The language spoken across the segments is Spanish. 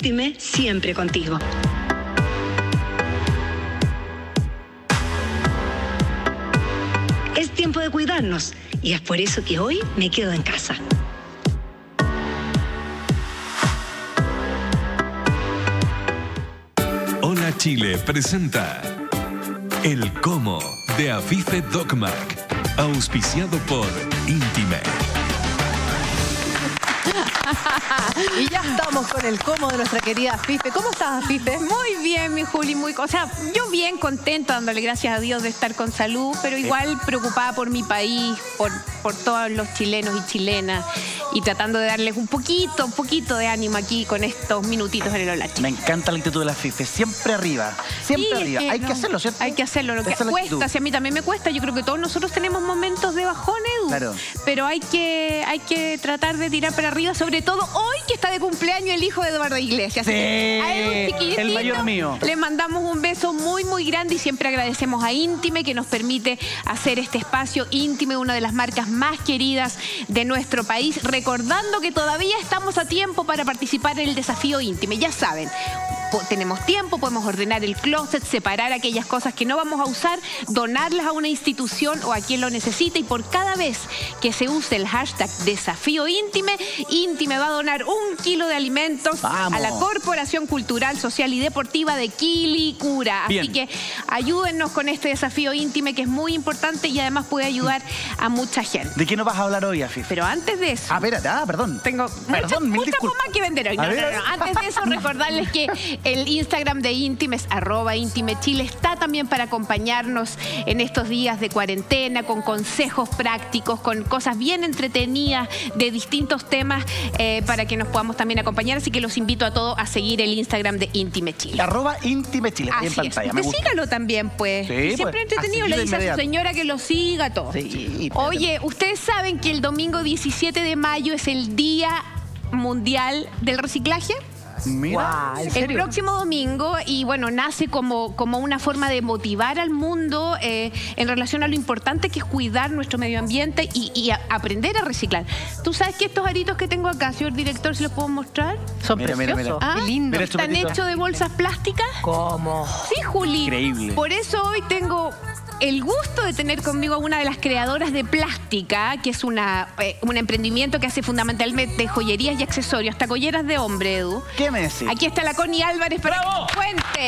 Íntime, siempre contigo. Es tiempo de cuidarnos y es por eso que hoy me quedo en casa. Hola Chile presenta El Cómo de Afife Docmark, auspiciado por Íntime. Y ya estamos con el cómo de nuestra querida Afife. ¿Cómo estás, Afife? Muy bien, mi Juli, o sea, yo bien contenta, dándole gracias a Dios de estar con salud, pero igual preocupada por mi país, por todos los chilenos y chilenas, y tratando de darles un poquito de ánimo aquí con estos minutitos en el Hola Chile. Me encanta la actitud de la Afife, siempre arriba, siempre arriba. Hay que hacerlo, ¿cierto? Hay que hacerlo, lo que cuesta, si a mí también me cuesta, yo creo que todos nosotros tenemos momentos de bajón, Edu, claro. Pero hay que tratar de tirar para arriba, sobre todo hoy que está de cumpleaños el hijo de Eduardo Iglesias. Sí, a Edu, chiquitito, el mayor mío. Le mandamos un beso muy grande y siempre agradecemos a Íntime que nos permite hacer este espacio. Íntime, una de las marcas más queridas de nuestro país, recordando que todavía estamos a tiempo para participar en el desafío Íntime. Ya saben, tenemos tiempo, podemos ordenar el closet, separar aquellas cosas que no vamos a usar, donarlas a una institución o a quien lo necesite, y por cada vez que se use el hashtag desafío Íntime, Íntime va a donar 1 kilo de alimentos a la Corporación Cultural, Social y Deportiva de Quilicura. Así que ayúdennos con este desafío Íntime, que es muy importante y además puede ayudar a mucha gente. ¿De qué nos vas a hablar hoy, Afife? Pero antes de eso... espérate, perdón. Tengo mucha más que vender hoy. No. Antes de eso, recordarles que el Instagram de Íntime es @IntimeChile. Está también para acompañarnos en estos días de cuarentena, con consejos prácticos, con cosas bien entretenidas de distintos temas, para que nos podamos también acompañar. Así que los invito a todos a seguir el Instagram de Íntime Chile. @IntimeChile, ahí en pantalla. Usted sígalo también, pues. Sí, siempre entretenido, le dice a su señora que lo siga, todo. Sí, oye, ¿ustedes saben que el domingo 17 de mayo es el Día Mundial del Reciclaje? Mira, el próximo domingo, y bueno, nace como una forma de motivar al mundo en relación a lo importante que es cuidar nuestro medio ambiente y aprender a reciclar. ¿Tú sabes que estos aritos que tengo acá, señor director, se los puedo mostrar? Son preciosos. ¿Ah? Qué lindo. ¿Están hechos de bolsas plásticas? ¿Cómo? Sí, Juli. Increíble. Por eso hoy tengo el gusto de tener conmigo a una de las creadoras de Plástica, que es un emprendimiento que hace fundamentalmente joyerías y accesorios, hasta colleras de hombre, Edu. ¿Qué me decís? Aquí está la Connie Álvarez para que nos cuente.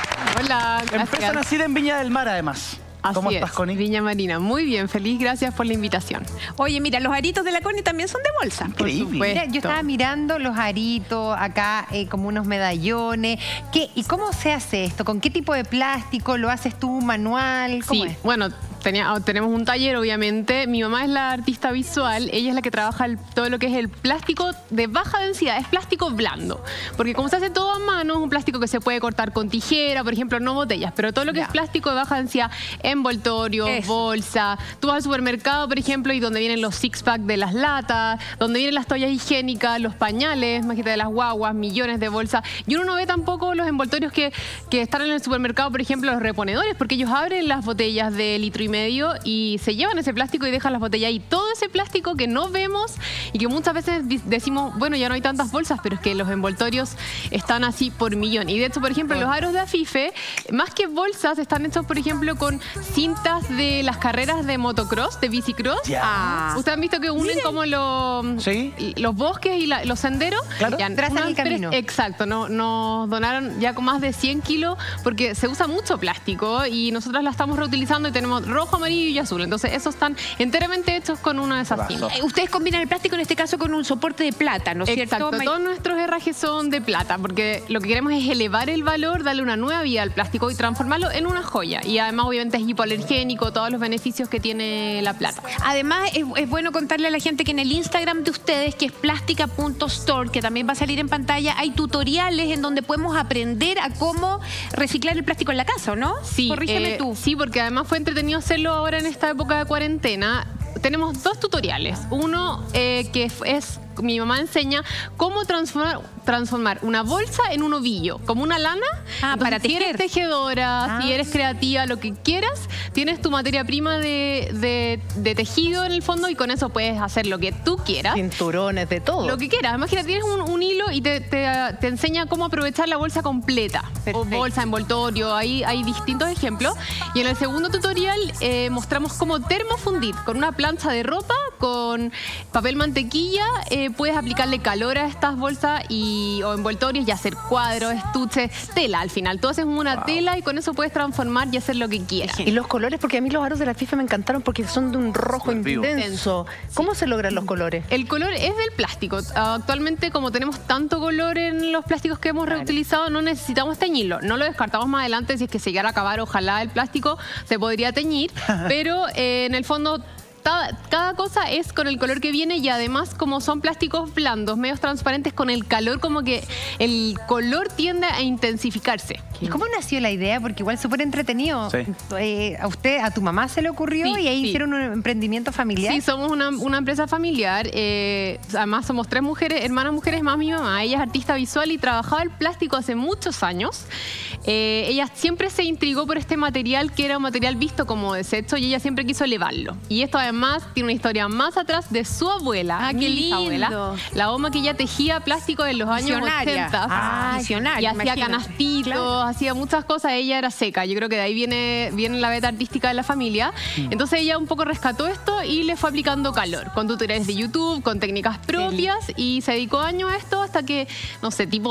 Hola, gracias. Empresa nacida en Viña del Mar, además. ¿Cómo estás, Connie? Viña Marina. Muy bien, feliz, gracias por la invitación. Oye, mira, los aritos de la Connie también son de bolsa. Increíble. Mira, yo estaba mirando los aritos acá, como unos medallones. ¿Y cómo se hace esto? ¿Con qué tipo de plástico? ¿Lo haces tú manual? ¿Cómo es? Bueno, tenemos un taller, obviamente. Mi mamá es la artista visual. Ella es la que trabaja todo lo que es el plástico de baja densidad. Es plástico blando. Porque como se hace todo a mano, es un plástico que se puede cortar con tijera, por ejemplo, no botellas. Pero todo lo que es plástico de baja densidad, envoltorio, bolsa. Tú vas al supermercado, por ejemplo, y donde vienen los six-pack de las latas, donde vienen las toallas higiénicas, los pañales, imagínate, de las guaguas, millones de bolsas. Y uno no ve tampoco los envoltorios que están en el supermercado, por ejemplo, los reponedores, porque ellos abren las botellas de 1,5 litros y se llevan ese plástico y dejan las botellas ahí. Todo ese plástico que no vemos y que muchas veces decimos, bueno, ya no hay tantas bolsas, pero es que los envoltorios están así por millón. Y de hecho, por ejemplo, los aros de Afife, más que bolsas, están hechos, por ejemplo, con cintas de las carreras de motocross, de bicicross. Ustedes han visto que unen como los bosques y los senderos. Claro, trazan el camino. Exacto, nos donaron ya con más de 100 kilos porque se usa mucho plástico y nosotros la estamos reutilizando y tenemos rojo, amarillo y azul. Entonces, esos están enteramente hechos con una de esas cintas. Ustedes combinan el plástico en este caso con un soporte de plata, ¿no es cierto? Exacto, todos nuestros herrajes son de plata porque lo que queremos es elevar el valor, darle una nueva vida al plástico y transformarlo en una joya. Y además, obviamente, es hipoalergénico, todos los beneficios que tiene la plata. Además, es bueno contarle a la gente que en el Instagram de ustedes, que es plástica.store, que también va a salir en pantalla, hay tutoriales en donde podemos aprender a cómo reciclar el plástico en la casa, ¿o no? Sí. Corrígeme tú. Sí, porque además fue entretenido hacerlo ahora en esta época de cuarentena. Tenemos 2 tutoriales. Uno que es mi mamá enseña cómo transformar una bolsa en un ovillo, como una lana. Para Entonces, si eres tejer. tejedora, si eres creativa, lo que quieras, tienes tu materia prima de tejido en el fondo y con eso puedes hacer lo que tú quieras. Cinturones, de todo. Lo que quieras. Imagínate, tienes un hilo y te enseña cómo aprovechar la bolsa completa. Perfecto. O bolsa, envoltorio, ahí hay distintos ejemplos. Y en el segundo tutorial mostramos cómo termofundir con una plancha de ropa, con papel mantequilla, puedes aplicarle calor a estas bolsas o envoltorios y hacer cuadros, estuches, tela al final. Tú haces una tela y con eso puedes transformar y hacer lo que quieras. Y los colores, porque a mí los aros de la FIFA me encantaron porque son de un rojo Súper vivo. intenso. ¿Cómo se logran los colores? El color es del plástico. Actualmente, como tenemos tanto color en los plásticos que hemos reutilizado, no necesitamos teñirlo. No lo descartamos más adelante si es que se llegara a acabar, ojalá el plástico se podría teñir, pero en el fondo cada cosa es con el color que viene y además como son plásticos blandos, medios transparentes, con el calor como que el color tiende a intensificarse. ¿Y cómo nació la idea? Porque igual súper entretenido. Sí. A tu mamá se le ocurrió Sí, y ahí sí. hicieron un emprendimiento familiar. Sí, somos una empresa familiar. Además, somos 3 mujeres, hermanas mujeres más mi mamá. Ella es artista visual y trabajaba el plástico hace muchos años. Ella siempre se intrigó por este material que era un material visto como desecho y ella siempre quiso elevarlo. Y esto además tiene una historia más atrás de su abuela, Qué mi bisabuela, lindo. la oma que ella tejía plástico en los años 80. Visionaria. Y hacía imagínate. canastitos, Claro. hacía muchas cosas. Ella era seca. Yo creo que de ahí viene la beta artística de la familia. Entonces ella un poco rescató esto y le fue aplicando calor, con tutoriales de YouTube, con técnicas propias, y se dedicó años a esto hasta que, no sé, tipo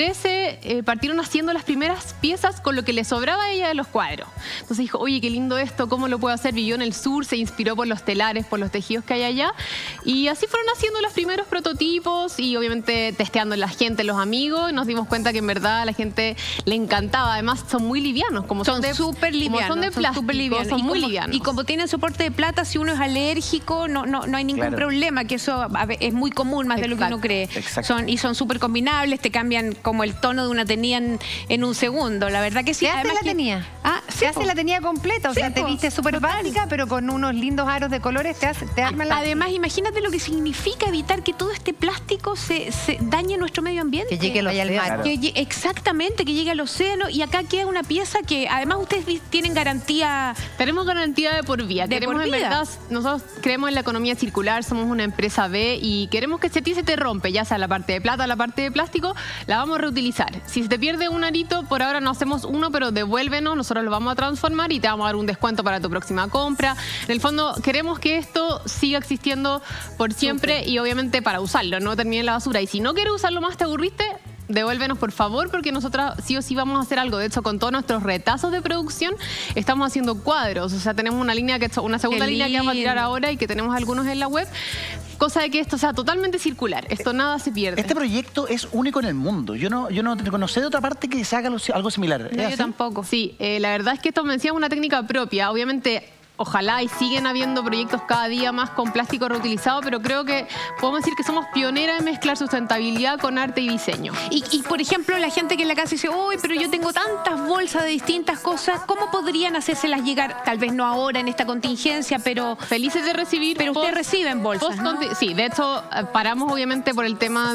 2013, partieron haciendo las primeras piezas con lo que le sobraba a ella de los cuadros. Entonces dijo, oye, qué lindo esto, ¿cómo lo puedo hacer? Vivió en el sur, se inspiró por los telares, por los tejidos que hay allá, y así fueron haciendo los primeros prototipos y obviamente testeando en la gente, en los amigos, y nos dimos cuenta que en verdad a la gente le encantaba. Además son muy livianos, como Son súper livianos. como son de plástico, súper livianos. son Y muy como- livianos. Y como tienen soporte de plata, si uno es alérgico, no hay ningún Claro. problema, que eso es muy común, más de lo que Exacto. uno cree. Exacto. Son súper combinables, te cambian como el tono de una tenía en un segundo. La verdad que sí. ¿Te hace Además la que- tenía? Sí, Te hace po. la tenía completa, o Sí, sea, te po. viste súper Total. básica, pero con unos lindos aros de colores te arma la... Además, imagínate lo que significa evitar que todo este plástico se dañe nuestro medio ambiente. Que llegue al Vaya océano. mar. Exactamente, que llegue al océano. Y acá queda una pieza que además ustedes tienen garantía. Tenemos garantía de por vida. De Queremos por en vida. verdad, nosotros creemos en la economía circular, somos una empresa B y queremos que si a ti se te rompe, ya sea la parte de plata o la parte de plástico, la vamos a reutilizar. Si se te pierde un arito, por ahora no hacemos uno, pero devuélvenos, nosotros lo vamos a transformar y te vamos a dar un descuento para tu próxima compra. En el fondo, queremos que esto siga existiendo por siempre y obviamente para usarlo, no termine en la basura. Y si no quieres usarlo más, te aburriste, devuélvenos por favor, porque nosotras sí o sí vamos a hacer algo. De hecho, con todos nuestros retazos de producción estamos haciendo cuadros. O sea, tenemos una línea una segunda Qué línea que vamos a tirar lindo. ahora y que tenemos algunos en la web. Cosa de que esto sea totalmente circular. Esto nada se pierde. Este proyecto es único en el mundo. Yo no sé de otra parte que se haga algo similar. ¿Es No, yo así? tampoco. Sí, la verdad es que esto me decía una técnica propia. Obviamente, ojalá y siguen habiendo proyectos cada día más con plástico reutilizado, pero creo que podemos decir que somos pioneras en mezclar sustentabilidad con arte y diseño. Y, por ejemplo, la gente que en la casa dice, uy, pero yo tengo tantas bolsas de distintas cosas, ¿cómo podrían hacérselas llegar? Tal vez no ahora en esta contingencia, pero Felices de recibir. Pero ustedes reciben bolsas, ¿no? Sí, de hecho, paramos obviamente por el tema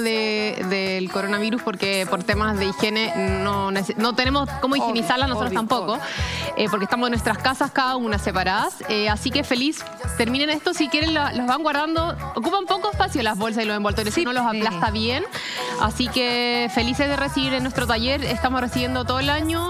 del coronavirus, porque por temas de higiene no tenemos cómo higienizarlas nosotros obvio, tampoco, porque estamos en nuestras casas cada una separadas. Así que feliz, terminen esto, si quieren los van guardando. Ocupan poco espacio las bolsas y los envoltorios, uno los aplasta bien. Así que felices de recibir en nuestro taller, estamos recibiendo todo el año,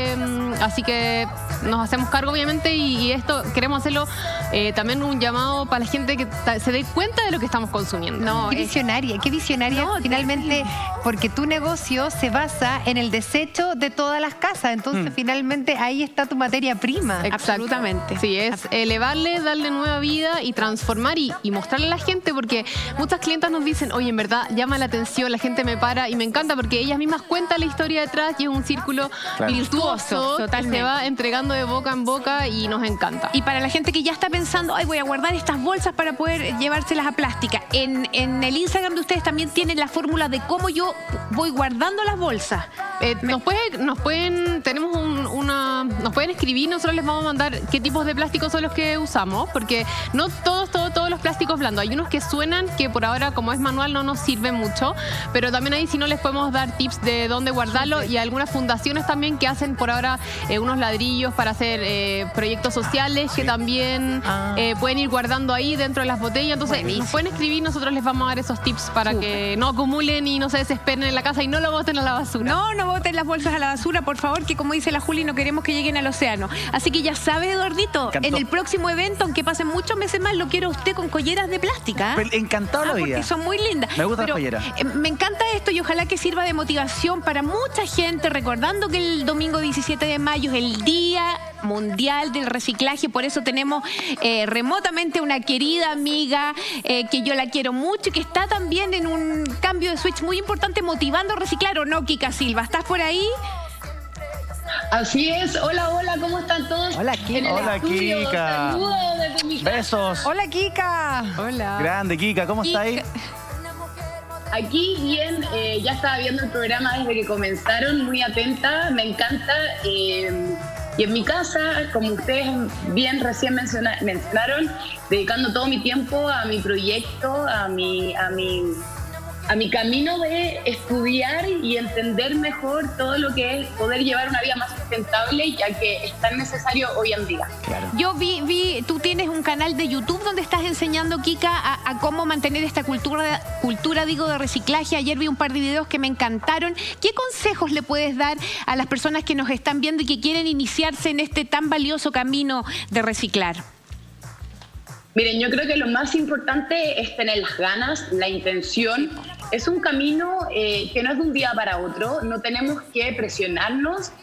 así que nos hacemos cargo obviamente y esto queremos hacerlo también un llamado para la gente que se dé cuenta de lo que estamos consumiendo. No, Qué visionaria No, finalmente, porque tu negocio se basa en el desecho de todas las casas, entonces finalmente ahí está tu materia prima. Exacto. Absolutamente. Sí, es elevarle, darle nueva vida y transformar y mostrarle a la gente, porque muchas clientas nos dicen, oye, en verdad llama la atención, la gente me para y me encanta porque ellas mismas cuentan la historia detrás y es un círculo Claro. virtuoso que Totalmente. se va entregando de boca en boca y nos encanta. Y para la gente que ya está pensando, ay, voy a guardar estas bolsas para poder llevárselas a plástica, en el Instagram de ustedes también tienen la fórmula de cómo yo yo voy guardando las bolsas. Nos pueden escribir, nosotros les vamos a mandar qué tipos de plásticos son los que usamos, porque no todos los plásticos blandos. Hay unos que suenan, que por ahora, como es manual, no nos sirve mucho, pero también ahí sí no les podemos dar tips de dónde guardarlo, y algunas fundaciones también que hacen por ahora unos ladrillos para hacer proyectos sociales, que también pueden ir guardando ahí dentro de las botellas. Entonces, nos pueden escribir, nosotros les vamos a dar esos tips para que no acumulen y no se desesperen en la casa y no lo boten a la basura. No boten las bolsas a la basura, por favor, que como dice la Juli, no queremos que lleguen al océano. Así que ya sabes, Eduardito, en el próximo evento, aunque pasen muchos meses más, lo quiero a usted con colleras de plástica. Encantado la vida. Porque son muy lindas. Me gustan las colleras. Me encanta esto y ojalá que sirva de motivación para mucha gente, recordando que el domingo 17 de mayo es el Día Mundial del Reciclaje. Por eso tenemos remotamente una querida amiga que yo la quiero mucho y que está también en un cambio de switch muy importante, motivando a reciclar, ¿o no, Kika Silva? ¿Estás por ahí? Así es. Hola, ¿cómo están todos? Hola, Kika. Hola, Kika. Saludos desde mi casa. Besos. Hola, Kika. Hola. Grande, Kika, ¿cómo está ahí? Aquí bien, ya estaba viendo el programa desde que comenzaron, muy atenta, me encanta. Y en mi casa, como ustedes bien recién mencionaron, dedicando todo mi tiempo a mi proyecto, a mi camino de estudiar y entender mejor todo lo que es poder llevar una vida más sustentable, ya que es tan necesario hoy en día. Claro. Yo vi, tú tienes un canal de YouTube donde estás enseñando, Kika, a cómo mantener esta cultura de reciclaje. Ayer vi un par de videos que me encantaron. ¿Qué consejos le puedes dar a las personas que nos están viendo y que quieren iniciarse en este tan valioso camino de reciclar? Miren, yo creo que lo más importante es tener las ganas, la intención. Es un camino que no es de un día para otro. No tenemos que presionarnos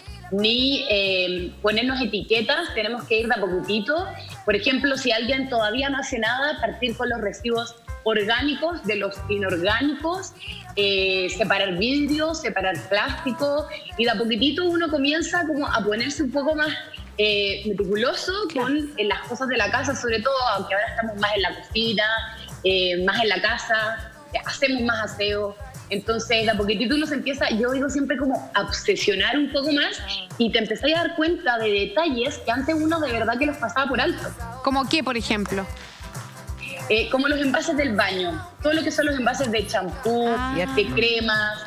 ni ponernos etiquetas. Tenemos que ir de a poquitito. Por ejemplo, si alguien todavía no hace nada, partir con los residuos orgánicos de los inorgánicos, separar vidrio, separar plástico, y de a poquitito uno comienza como a ponerse un poco más meticuloso con las cosas de la casa, sobre todo, aunque ahora estamos más en la cocina, más en la casa, hacemos más aseo. Entonces, de a poquitito uno se empieza, yo digo siempre, como a obsesionar un poco más, y te empezás a dar cuenta de detalles que antes uno de verdad que los pasaba por alto. ¿Cómo qué, por ejemplo? Como los envases del baño, todo lo que son los envases de champú, de cremas.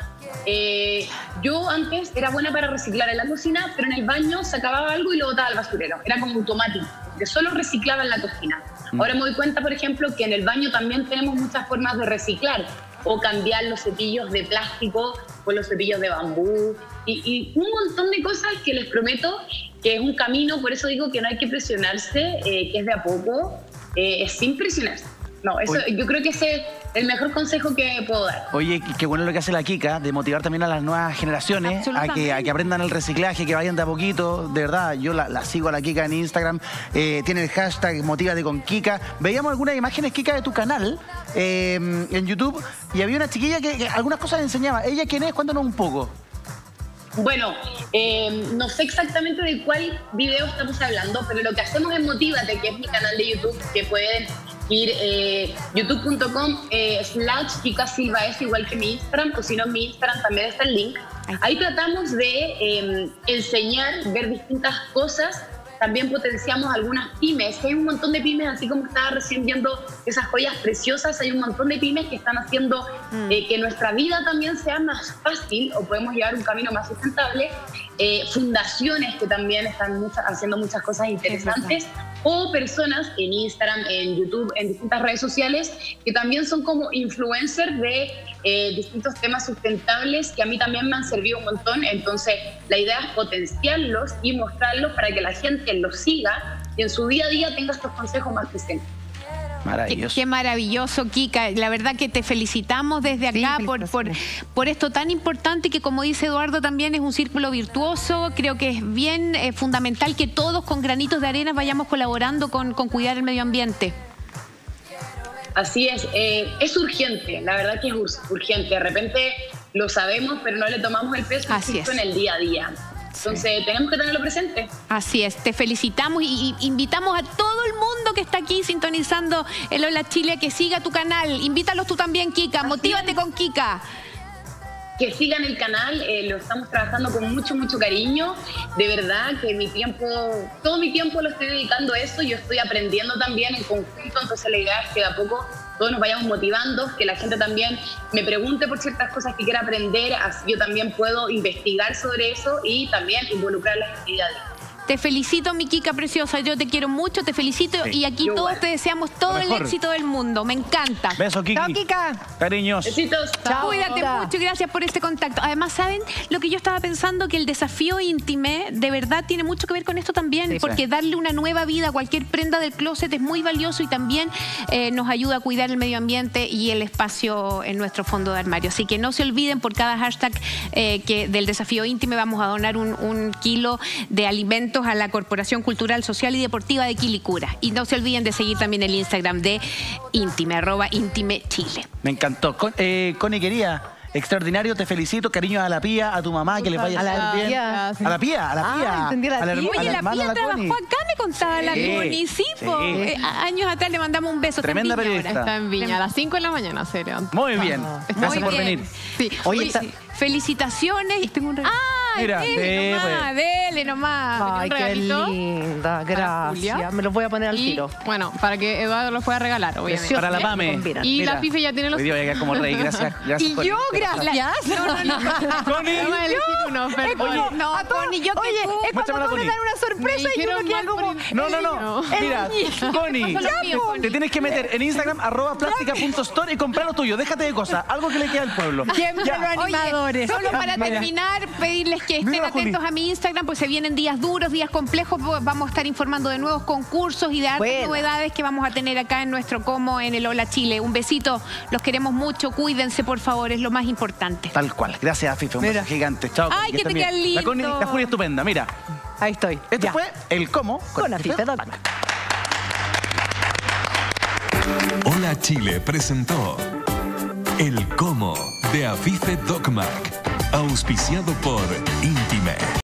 Yo antes era buena para reciclar en la cocina, pero en el baño sacaba algo y lo botaba al basurero. Era como automático, que solo reciclaba en la cocina. Ahora me doy cuenta, por ejemplo, que en el baño también tenemos muchas formas de reciclar, o cambiar los cepillos de plástico por los cepillos de bambú, y un montón de cosas que les prometo que es un camino. Por eso digo que no hay que presionarse, que es de a poco, es sin presionarse. No, eso, yo creo que ese es el mejor consejo que puedo dar. Oye, qué bueno lo que hace la Kika, de motivar también a las nuevas generaciones a que aprendan el reciclaje, que vayan de a poquito. De verdad, yo la sigo a la Kika en Instagram, tiene el hashtag Motívate con Kika. Veíamos algunas imágenes, Kika, de tu canal en YouTube, y había una chiquilla que algunas cosas enseñaba. ¿Ella quién es? Cuéntanos un poco. Bueno, no sé exactamente de cuál video estamos hablando, pero lo que hacemos en Motívate, que es mi canal de YouTube, que pueden ir youtube.com/Kika Silva, es igual que mi Instagram, o si no, en mi Instagram también está el link. Ahí tratamos de enseñar, ver distintas cosas. También potenciamos algunas pymes, que hay un montón de pymes, así como estaba recién viendo esas joyas preciosas, hay un montón de pymes que están haciendo que nuestra vida también sea más fácil, o podemos llevar un camino más sustentable. Fundaciones que también están haciendo muchas cosas interesantes, o personas en Instagram, en YouTube, en distintas redes sociales, que también son como influencers de distintos temas sustentables, que a mí también me han servido un montón. Entonces, la idea es potenciarlos y mostrarlos para que la gente los siga y en su día a día tenga estos consejos más presentes. Maravilloso. Qué maravilloso, Kika. La verdad que te felicitamos desde acá por esto tan importante, que, como dice Eduardo, también es un círculo virtuoso. Creo que es bien fundamental que todos, con granitos de arena, vayamos colaborando con cuidar el medio ambiente. Así es urgente, la verdad que es urgente. De repente lo sabemos, pero no le tomamos el peso en el día a día. Entonces, tenemos que tenerlo presente. Así es, te felicitamos y invitamos a todo el mundo que está aquí sintonizando el Hola Chile a que siga tu canal. Invítalos tú también, Kika. Motívate con Kika. que sigan el canal, lo estamos trabajando con mucho, mucho cariño. De verdad que todo mi tiempo lo estoy dedicando a eso. Yo estoy aprendiendo también en conjunto, entonces la idea es que de a poco todos nos vayamos motivando, que la gente también me pregunte por ciertas cosas que quiera aprender, así yo también puedo investigar sobre eso y también involucrar las actividades. Te felicito, mi Kika preciosa, yo te quiero mucho, te felicito y aquí todos te deseamos todo el éxito del mundo, me encanta. Besos, Kiki. Chao, Kika. Cariños. Besitos. Chao. Cuídate mucho y gracias por este contacto. Además, ¿saben lo que yo estaba pensando? Que el desafío íntime de verdad tiene mucho que ver con esto también, Sí, porque darle una nueva vida a cualquier prenda del closet es muy valioso y también nos ayuda a cuidar el medio ambiente y el espacio en nuestro fondo de armario. Así que no se olviden, por cada hashtag que del desafío íntime vamos a donar un kilo de alimentos a la Corporación Cultural, Social y Deportiva de Quilicura. Y no se olviden de seguir también el Instagram de Intime, @IntimeChile. Me encantó. Connie, quería, extraordinario, te felicito. Cariños a la Pía, a tu mamá, que les vaya A la súper bien. Pía. A la Pía, a la Pía. entendí, a la Pía. Oye, la hermana de Pía trabajó Connie. acá, me contaba la Sí, Connie. Sí, sí. po. Años atrás le mandamos un beso. Tremenda Está en Viña periodista. ahora. Está en Viña, a las 5 de la mañana, se levanta. Muy bien. Gracias por bien. venir. Sí. Oye, Oye, felicitaciones. Tengo un regalo. ¡Ay, Mira, dele nomás! Ay, un qué regalito linda, para Julia. gracias. Me los voy a poner al Y, tiro. bueno, para que Eduardo los pueda regalar, obviamente. Precioso. para la Me Pame. combinan. Y Mira, la Fife ya tiene los... hoy día voy a quedar como rey. Gracias. Y Connie. yo, gracias. No, no, no. Connie. Vamos a elegir uno, Es perdón. como, No, a todos- Connie, yo que oye, tú. es cuando Muéstramela, todos le Connie. dan una sorpresa Me y uno dijeron queda mal como... por No. Mira, Connie, te tienes que meter en Instagram @plástica.store y comprar lo tuyo. Déjate de cosas. Algo que le queda al pueblo. Siempre Ya. los animadores. Solo para Mira. terminar, pedirles que estén Mira, Juli. atentos a mi Instagram, pues se vienen días duros, días complejos. Vamos a estar informando de nuevos concursos y de hartas Buena. novedades que vamos a tener acá en nuestro Como en el Hola Chile. Un besito, los queremos mucho, cuídense por favor, es lo más importante. Tal cual. Gracias, Fife. Un beso gigante. Chao. Ay, Connie, que te estén queda bien. lindo. La Connie, la Juli estupenda. Mira, Ahí estoy. esto Ya. fue el cómo Con Afife Dogma. Hola Chile presentó El Cómo de Afife Dogmark, auspiciado por Intime.